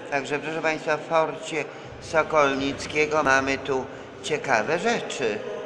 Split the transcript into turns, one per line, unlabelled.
Także proszę Państwa, w Forcie Sokolnickiego mamy tu ciekawe rzeczy.